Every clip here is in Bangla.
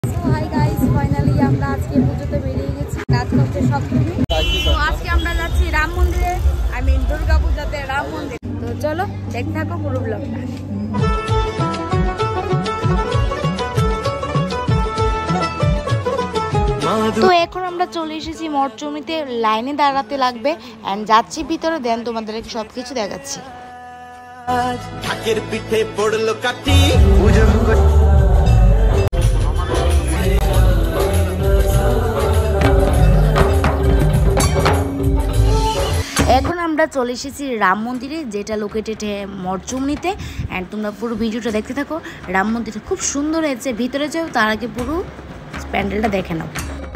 হাই গাইস, ফাইনালি আমরা আজকে পুজোতে বেরিয়ে গেছি। আজকে হচ্ছে সপ্তমী। তো আজকে আমরা যাচ্ছি রাম মন্দিরে, দুর্গাপূজাতে রাম মন্দির। তো চলো দেখতে থাকো পুরো ব্লগটা। তো এখন আমরা চলে এসেছি মঠচুমিতে, লাইনে দাঁড়াতে লাগবে এন্ড যাচ্ছি ভিতরে, দেন তোমাদেরকে সবকিছু দেখাচ্ছি। পিঠে পড়লো কাটি এখন আমরা চলে এসেছি রাম মন্দিরে, যেটা লোকেটেড মঠচুমনিতে। অ্যান্ড তোমরা পুরো ভিডিওটা দেখতে থাকো। রাম মন্দিরটা খুব সুন্দর হয়েছে, ভিতরে যাও তার আগে পুরো প্যান্ডেলটা দেখে নাও।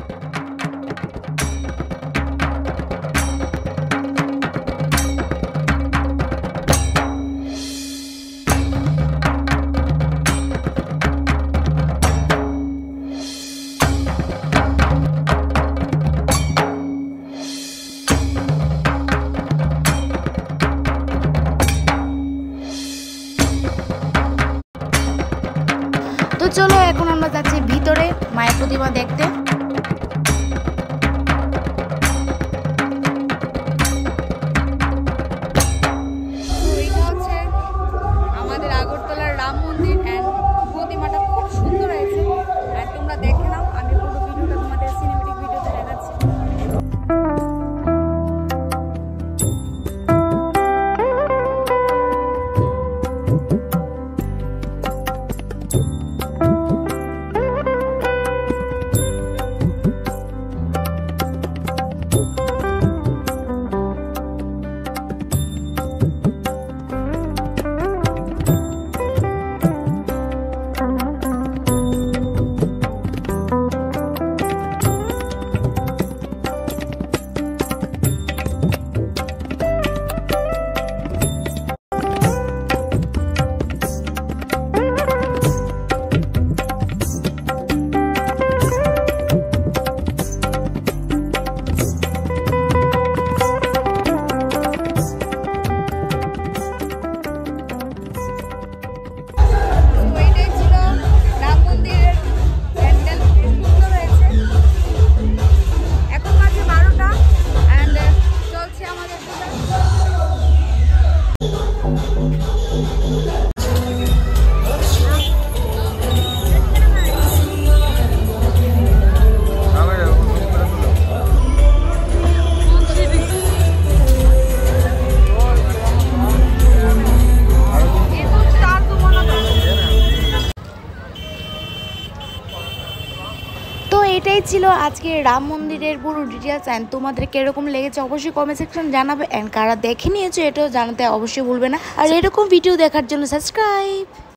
তো চলো এখন আমরা যাচ্ছি ভিতরে মায়ের প্রতিমা দেখতে। এটা হচ্ছে আমাদের আগরতলার রাম মন্দির এন্ড প্রতিমাটা খুব সুন্দর হয়েছে। আর তোমরা দেখে নাও, আমি পুরো ভিডিওটা তোমাদের সিনেমেটিক ভিডিওতে দেখাচ্ছি। এটাই ছিল আজকে রাম মন্দিরের পুরো ডিটেলস। অ্যান্ড তোমাদের কিরকম লেগেছে অবশ্যই কমেন্ট সেকশন জানাবে। অ্যান্ড কারা দেখে নিয়েছো এটাও জানাতে অবশ্যই ভুলবে না। আর এরকম ভিডিও দেখার জন্য সাবস্ক্রাইব।